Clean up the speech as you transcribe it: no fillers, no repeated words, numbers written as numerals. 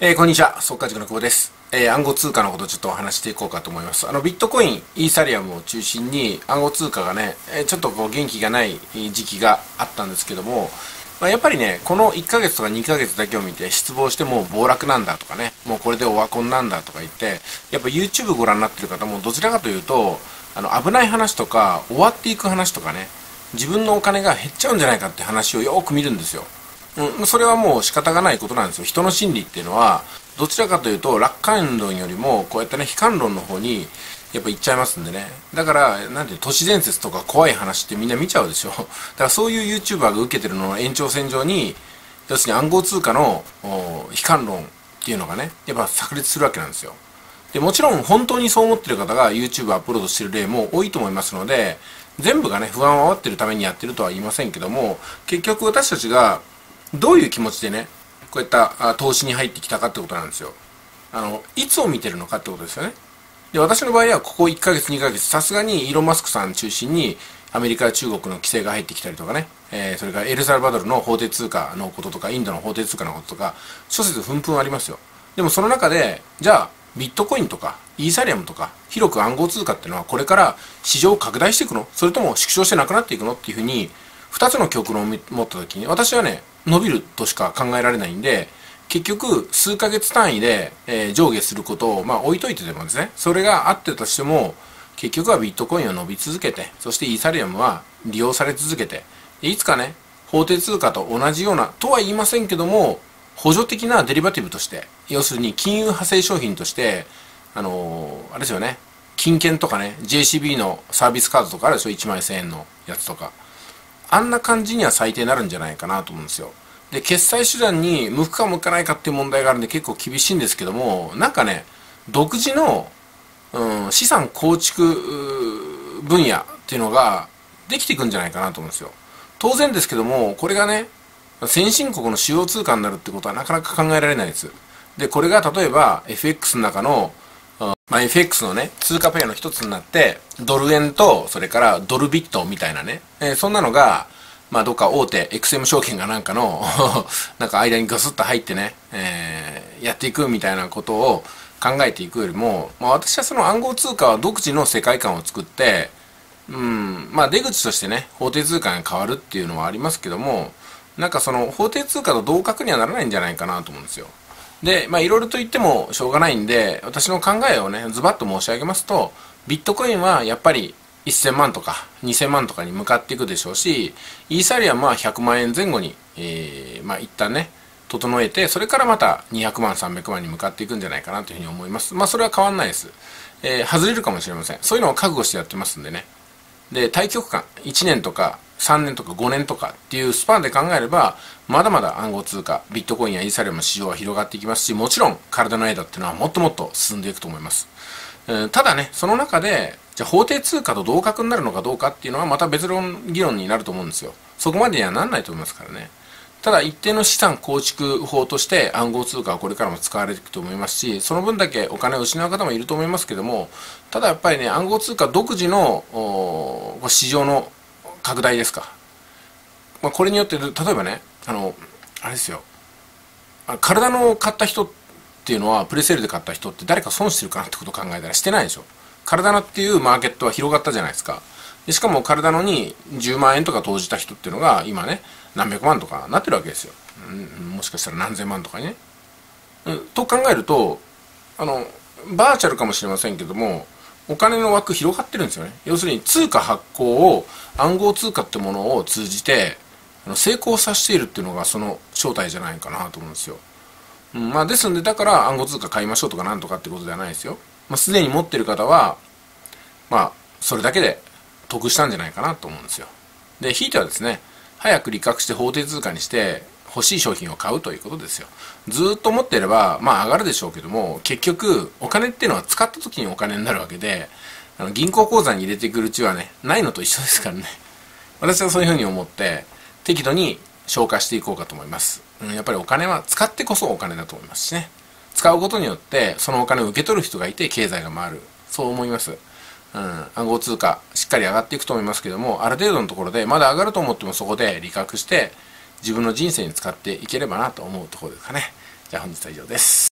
こんにちは、速稼塾の久保です。暗号通貨のことをちょっとお話していこうかと思います。ビットコイン、イーサリアムを中心に暗号通貨がね、ちょっとこう元気がない時期があったんですけども、やっぱりね、この1ヶ月とか2ヶ月だけを見て失望してもう暴落なんだとかね、もうこれでオワコンなんだとか言って、やっぱ YouTube ご覧になってる方もどちらかというと、危ない話とか、終わっていく話とかね、自分のお金が減っちゃうんじゃないかって話をよく見るんですよ。それはもう仕方がないことなんですよ。人の心理っていうのは、どちらかというと、楽観論よりも、こうやってね、悲観論の方に、やっぱ行っちゃいますんでね。だから、なんていう、都市伝説とか怖い話ってみんな見ちゃうでしょ。だからそういう YouTuber が受けてるのの延長線上に、要するに暗号通貨の悲観論っていうのがね、やっぱ炸裂するわけなんですよ。で、もちろん本当にそう思ってる方が YouTube アップロードしてる例も多いと思いますので、全部がね、不安を煽ってるためにやってるとは言いませんけども、結局私たちがどういう気持ちでね、こういった投資に入ってきたかってことなんですよ。いつを見てるのかってことですよね。で、私の場合はここ1ヶ月2ヶ月、さすがにイーロン・マスクさん中心にアメリカや中国の規制が入ってきたりとかね、それからエルサルバドルの法定通貨のこととか、インドの法定通貨のこととか、諸説紛々ありますよ。でもその中で、じゃあ、ビットコインとか、イーサリアムとか、広く暗号通貨っていうのはこれから市場を拡大していくの？それとも縮小してなくなっていくの？っていうふうに、二つの極論を持ったときに、私はね、伸びるとしか考えられないんで、結局、数ヶ月単位で、上下することを、置いといてでもですね、それがあってたとしても、結局はビットコインは伸び続けて、そしてイーサリアムは利用され続けて、いつかね、法定通貨と同じような、とは言いませんけども、補助的なデリバティブとして、要するに金融派生商品として、あれですよね、金券とかね、JCB のサービスカードとかあるでしょ、1万1000円のやつとか。あんな感じには最低なるんじゃないかなと思うんですよ。で、決済手段に向くか向かないかっていう問題があるんで結構厳しいんですけども、なんかね、独自の、資産構築分野っていうのができていくんじゃないかなと思うんですよ。当然ですけども、これがね、先進国の主要通貨になるってことはなかなか考えられないです。で、これが例えば FX の中のFX のね、通貨ペアの一つになって、ドル円と、それからドルビットみたいなね、そんなのが、どっか大手、XM 証券がなんかのなんか間にガスッと入ってね、やっていくみたいなことを考えていくよりも、私はその暗号通貨は独自の世界観を作って、出口としてね、法定通貨が変わるっていうのはありますけども、なんかその法定通貨と同格にはならないんじゃないかなと思うんですよ。で、いろいろと言ってもしょうがないんで、私の考えをね、ズバッと申し上げますと、ビットコインはやっぱり1000万とか2000万とかに向かっていくでしょうし、イーサリアムは100万円前後に、一旦ね、整えて、それからまた200万、300万に向かっていくんじゃないかなというふうに思います。それは変わんないです。外れるかもしれません。そういうのを覚悟してやってますんでね。で、大局観、1年とか3年とか5年とかっていうスパンで考えれば、まだまだ暗号通貨、ビットコインやイーサリアムの市場は広がっていきますし、もちろん体の間っていうのはもっともっと進んでいくと思います。ただね、その中で、じゃあ法定通貨と同格になるのかどうかっていうのはまた別論議論になると思うんですよ。そこまでにはなんないと思いますからね。ただ一定の資産構築法として暗号通貨はこれからも使われていくと思いますし、その分だけお金を失う方もいると思いますけども、ただやっぱりね、暗号通貨独自の市場の拡大ですか。これによって例えばね、あれですよ、体の買った人っていうのはプレセールで買った人って誰か損してるかなってことを考えたらしてないでしょ。体のっていうマーケットは広がったじゃないですか。でしかも体のに10万円とか投じた人っていうのが今ね、何百万とかなってるわけですよ。もしかしたら何千万とかにね。と考えると、バーチャルかもしれませんけども、お金の枠広がってるんですよね。要するに通貨発行を暗号通貨ってものを通じて成功させているっていうのがその正体じゃないかなと思うんですよ。ですんで、だから暗号通貨買いましょうとかなんとかってことではないですよ。すでに持ってる方は、それだけで得したんじゃないかなと思うんですよ。で、ひいてはですね、早く利確して法定通貨にして欲しい商品を買うということですよ。ずっと持っていれば、上がるでしょうけども、結局、お金っていうのは使った時にお金になるわけで、銀行口座に入れてくるうちはね、ないのと一緒ですからね。私はそういうふうに思って、適度に消化していこうかと思います。やっぱりお金は使ってこそお金だと思いますしね。使うことによって、そのお金を受け取る人がいて経済が回る。そう思います。暗号通貨、しっかり上がっていくと思いますけども、ある程度のところで、まだ上がると思ってもそこで利確して、自分の人生に使っていければなと思うところですかね。じゃあ本日は以上です。